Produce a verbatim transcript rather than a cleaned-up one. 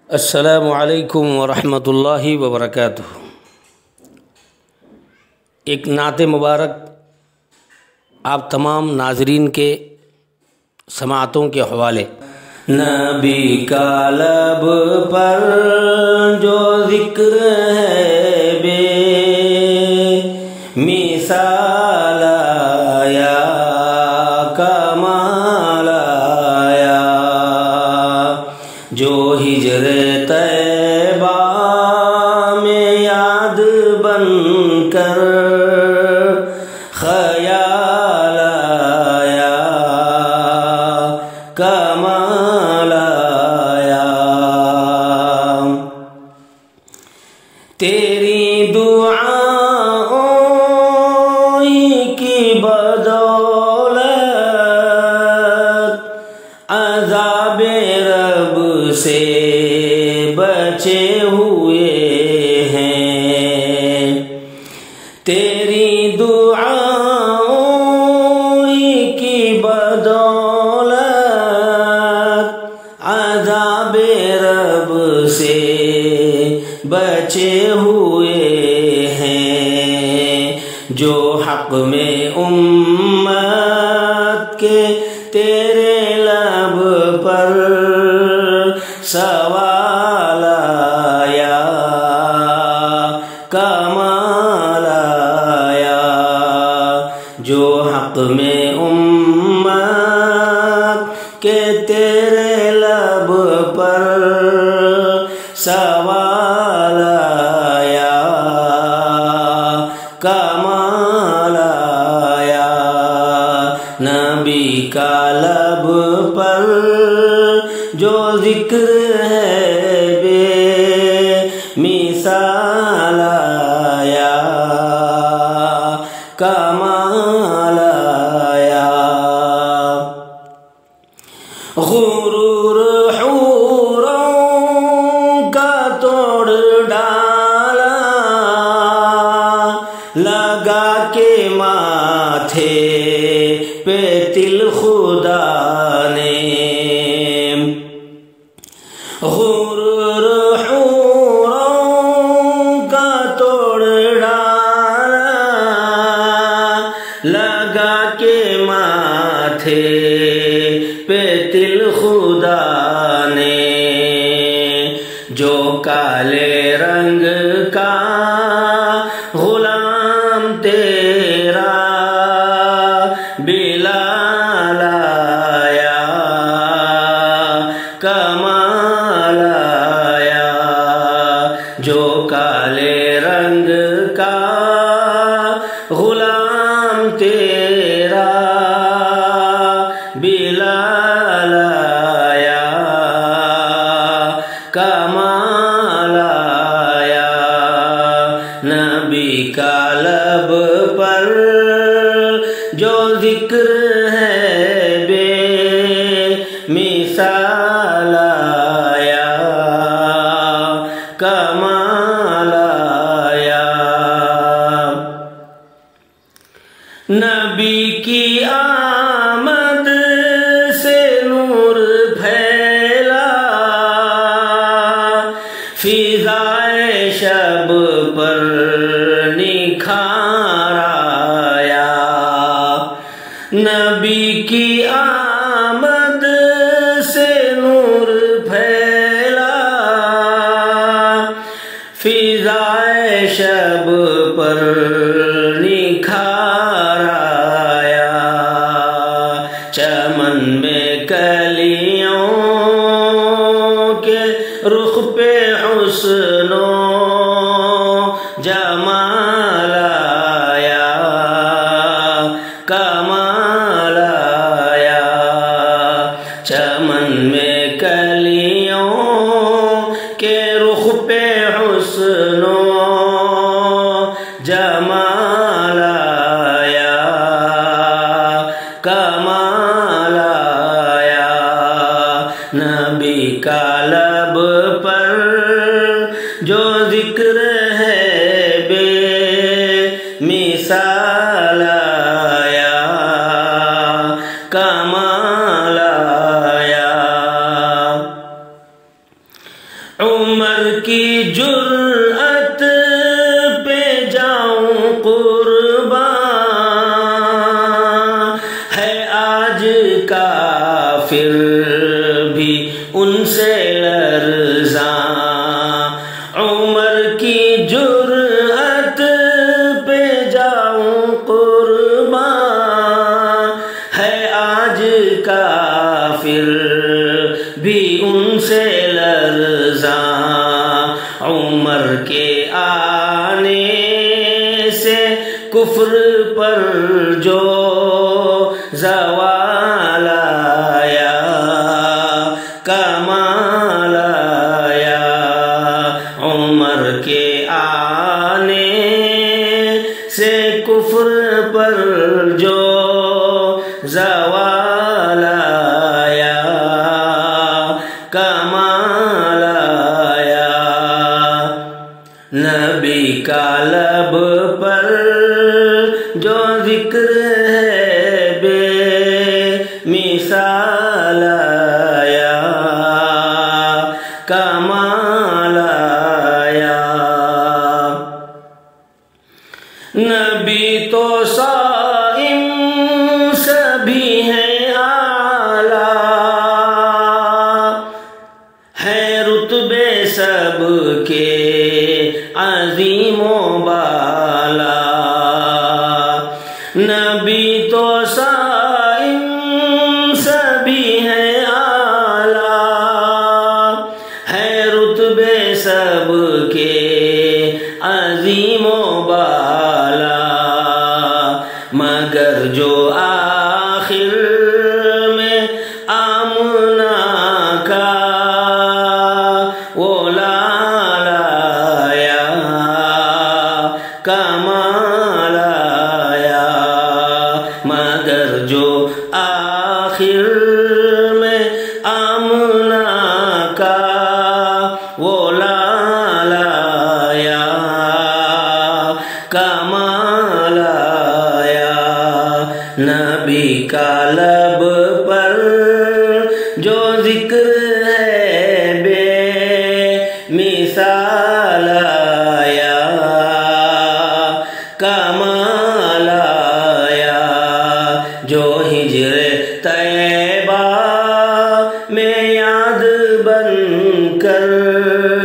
السلام علیکم ورحمۃ اللہ وبرکاتہ۔ ایک نعت مبارک آپ تمام ناظرین کے سماعتوں کے حوالے۔ نبی کا لب پر جو ذکر ہے بے مثال آیا، کمال آیا، جو ہجر طیبہ میں یاد بن کر خیال آیا، کمال آیا۔ تیری دعاؤں کی بدولت عذاب رب سے بچے ہوئے ہیں، تیری دعاؤں کی بدولت عذاب رب سے بچے ہوئے ہیں، جو حق میں امت کے تیرے لب پر سوال آیا، کمال آیا، جو حق میں امت کے تیرے لب پر سوال آیا، کمال آیا۔ نبی کا لب پر جو ذکر ہے بے مثال آیا، کمال آیا۔ غرور حوروں کا توڑ ڈالا، لگا کے ماتھے پہ تل خدا نے، غرور حوروں کا توڑ ڈالا، لگا کے ماتھے پہ تل خدا نے، جو کالے رنگ کا غلام تیرا بلال آیا، کمال آیا، جو کالے رنگ کا غلام تیرا بلال آیا، کمال آیا۔ نبی کا لب پر جو ذکر ہے بے مثال آیا، کمال آیا۔ نبی کی آمد سے نور پھیلا، فضائے شب پر نکھار آیا، نبی کی آمد سے نور پھیلا، فضائے شب پر نکھار آیا، چمن میں کلیوں کے رخ پہ حسن و جمال آیا، کمال آیا، چمن میں کلیوں کے رخ پہ حسن و جمال آیا، کمال آیا۔ نبی کا لب پر جو ذکر ہے بے مثال آیا، کمال آیا۔ عمر کی جرأت پہ جاؤں قربان، ہے آج کافر بھی ان سے لرزاں۔ عمر کی جرأت پہ جاؤں قربان، ہے آج کافر بھی ان سے لرزاں۔ عمر کے آنے سے کفر پر جو زوال آیا، کمال آیا۔ عمر کے آنے سے کفر پر جو زوال آیا، کمال آیا۔ نبی کا لب پر جو ذکر ہے بے مثال آیا، کمال آیا۔ نبی تو صائم سبھی ہیں اعلیٰ، ہے رتبے سب کے عظیم و بالا۔ نبی تو صائم سبھی ہیں اعلیٰ، ہے رتبے سب کے عظیم و بالا۔ مگر جو آخر میں آمنہ کا وہ لال آیا، کمال آیا۔ مگر جو آخر میں آمنہ کا وہ لال آیا، کمال آیا۔ نبی کا لب پر جو ذکر ہے بے مثال آیا، کمال آیا۔ جو ہجر طیبہ میں یاد بن کر